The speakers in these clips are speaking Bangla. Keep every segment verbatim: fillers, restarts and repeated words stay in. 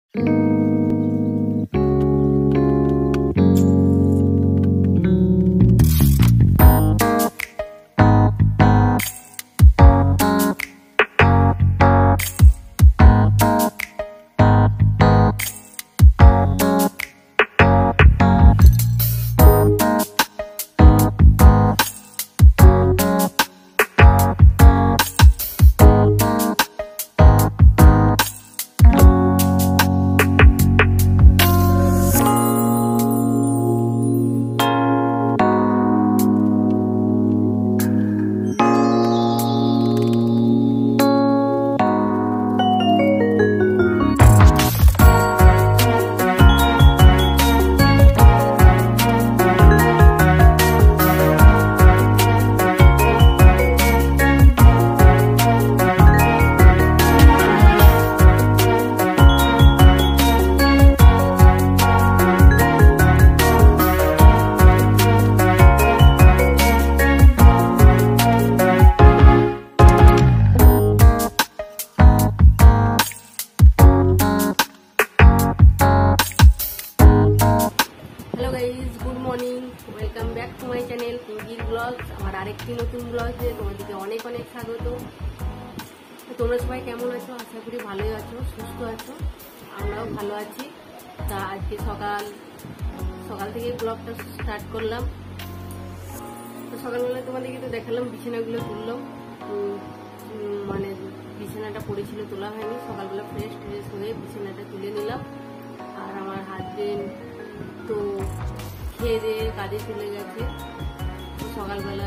Welcome back to my channel Pinky vlogs और आरेकटी नतून ब्लगे तुम्हादेरके अनेक अनेक स्वागत। তোমরা সবাই কেমন আছো? আশা করি ভালোই আছো, সুস্থ আছো, আমরাও ভালো আছি। তা আজকে সকাল সকাল থেকে ব্লগটা স্টার্ট করলাম। তো সকালবেলা তোমাদেরকে তো দেখালাম, বিছানাগুলো তুললাম, মানে বিছানাটা পড়েছিল তোলা হয়নি। সকালবেলা ফ্রেশ ফ্রেশ হয়ে বিছানাটা তুলে নিলাম। আর আমার হাজবেন্ড তো খেয়ে দিয়ে কাজে চলে গেছে। সকালবেলা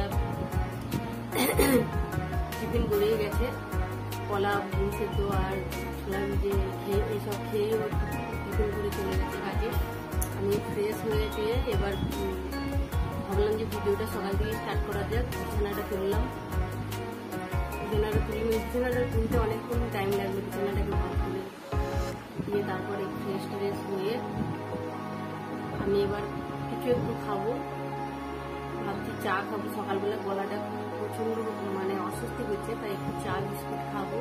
টিফিন করেই গেছে, কলা ডিম সেদ্ধ আর ছোলা ভিজে খেয়ে এইসব খেয়ে টিফিন করে চলে গেছে কাজে। আমি ফ্রেশ হয়ে পেয়ে এবার ভাবলাম যে ভিডিওটা সকাল থেকে স্টার্ট করা যাক। বিছানাটা তুললাম, বিছানাটা তুলি বিছানাটা তুলতে অনেকক্ষণ টাইম লাগবে। বিছানাটাকে ভাগ করে দিয়ে তারপরে ফ্রেশ ট্রেশ হয়ে আমি এবার কিছু একটু খাবো, ভাবছি চা খাবো। সকালবেলা গলাটা প্রচন্ড মানে অস্বস্তি হচ্ছে, তাই একটু চা বিস্কুট খাবো।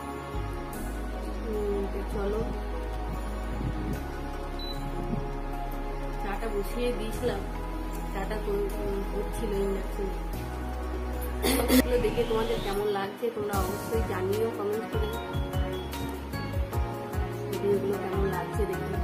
চলো চাটা বসিয়ে দিয়েছিলাম, চাটা করছিল ইন্ডাকশন। দেখে তোমাদের কেমন লাগছে তোমরা অবশ্যই জানিও কমেন্ট করে, ভিডিওগুলো কেমন লাগছে দেখে।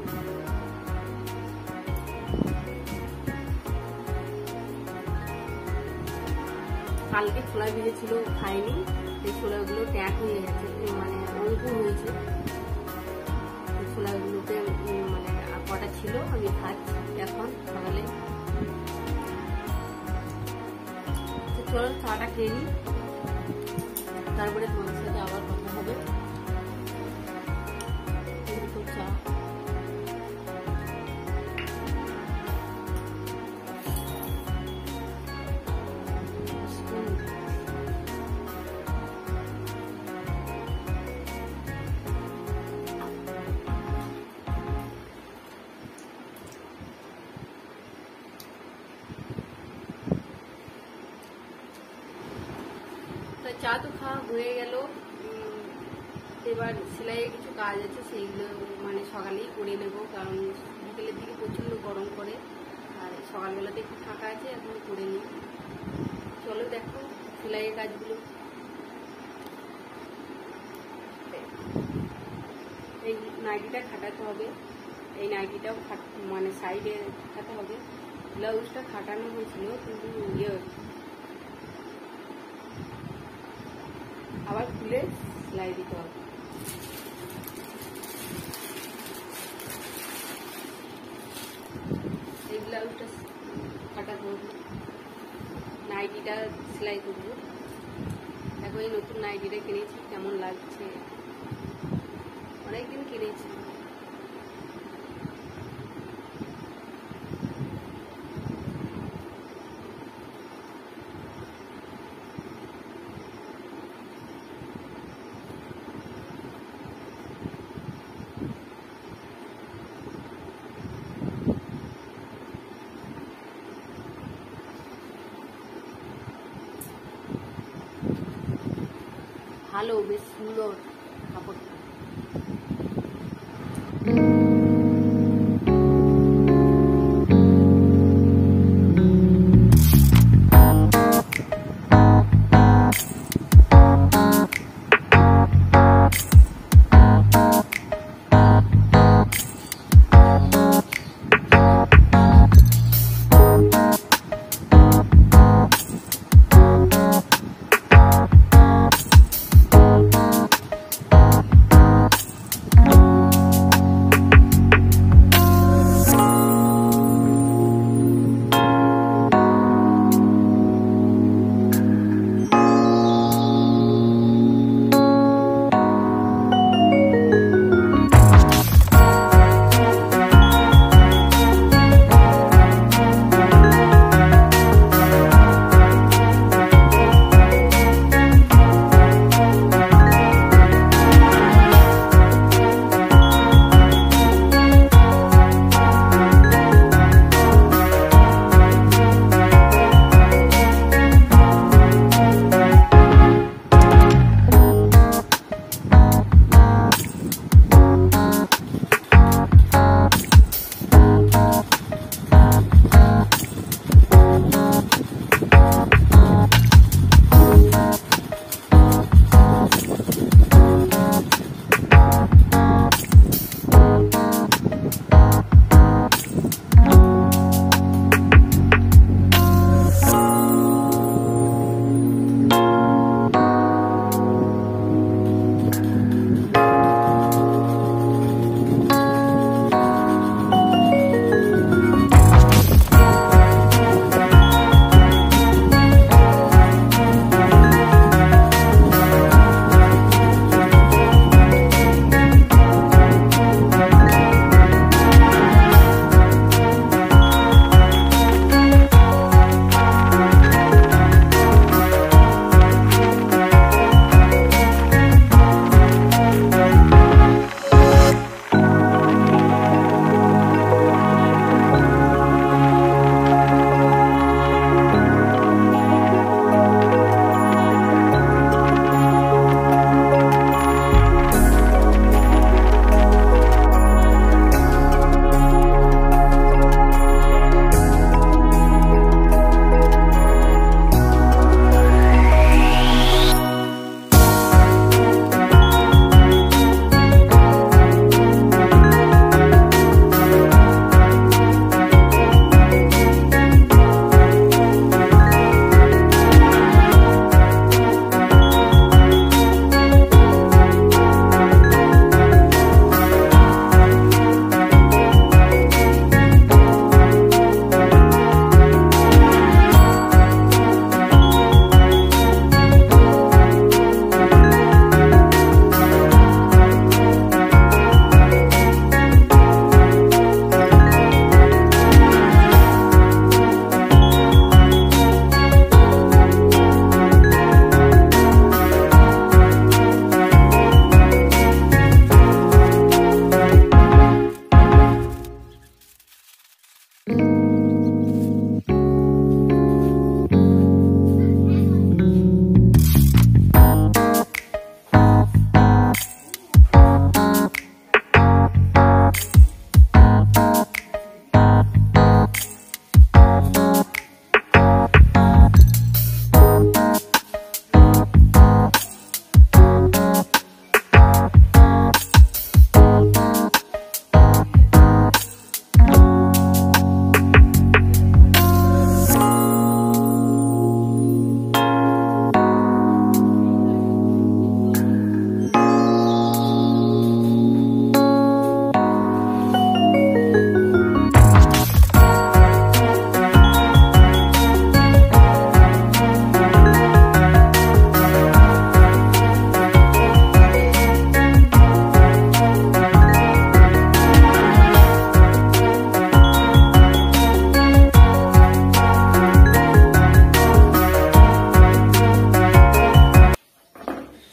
কালকে ছোলা ভিজেছিল খাইনি, এই ছোলাগুলো ট্যাক হয়ে গেছে, মানে অঙ্কুর হয়েছে। ছোলাগুলোতে মানে কটা ছিল আমি খাচ্ছি এখন সকালে। চলো চাটা খেয়ে নিই, তারপরে তোমার সাথে আবার কথা হবে। চা চা তো খাওয়া হয়ে গেল। এবার সেলাইয়ের কিছু কাজ আছে, সেইগুলো মানে সকালেই করে নেব, কারণ বিকেলের দিকে প্রচণ্ড গরম করে। আর সকালবেলাতে একটু ফাঁকা আছে, এখন করে নিই। চলো দেখো সেলাইয়ের কাজগুলো। এই নাইটিটা খাটাতে হবে, এই নাইটিটাও মানে সাইডে খাটাতে হবে। ব্লাউজটা খাটানো হয়েছিল কিন্তু ইয়ে আবার খুলে সেলাই দিতে হবে। এই ব্লাউজটা কাটা করবো, নাইটিটা সেলাই করবো। দেখো এই নতুন নাইটিটা কিনেছি, কেমন লাগছে, অনেকদিন কিনেছি। ভালো, বেশ সুন্দর কাপড়টা।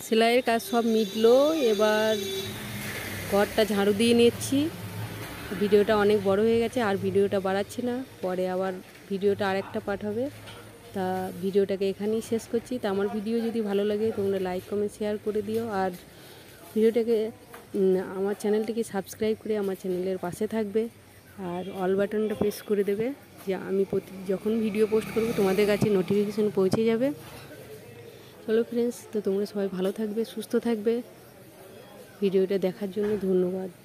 সেলাইয়ের কাজ সব মিটলো, এবার ঘরটা ঝাড়ু দিয়ে নিচ্ছি। ভিডিওটা অনেক বড় হয়ে গেছে, আর ভিডিওটা বাড়াচ্ছি না, পরে আবার ভিডিওটা আরেকটা পার্ট হবে। তা ভিডিওটাকে এখানেই শেষ করছি। তা আমার ভিডিও যদি ভালো লাগে তোমরা লাইক কমেন্ট শেয়ার করে দিও, আর ভিডিওটাকে আমার চ্যানেলটিকে সাবস্ক্রাইব করে আমার চ্যানেলের পাশে থাকবে, আর অল বাটনটা প্রেস করে দেবে, যে আমি প্রতি যখন ভিডিও পোস্ট করব তোমাদের কাছে নোটিফিকেশান পৌঁছে যাবে। চলো ফ্রেন্ডস, তো তোমরা সবাই ভালো থাকবে, সুস্থ থাকবে। ভিডিওটা দেখার জন্য ধন্যবাদ।